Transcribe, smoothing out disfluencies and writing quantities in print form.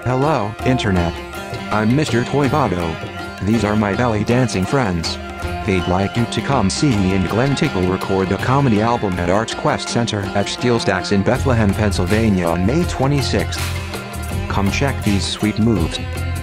Hello, Internet. I'm Mr. Toyboto. These are my belly dancing friends. They'd like you to come see me and Glenn Tickle record a comedy album at Arts Quest Center at Steel Stacks in Bethlehem, Pennsylvania on May 26th. Come check these sweet moves.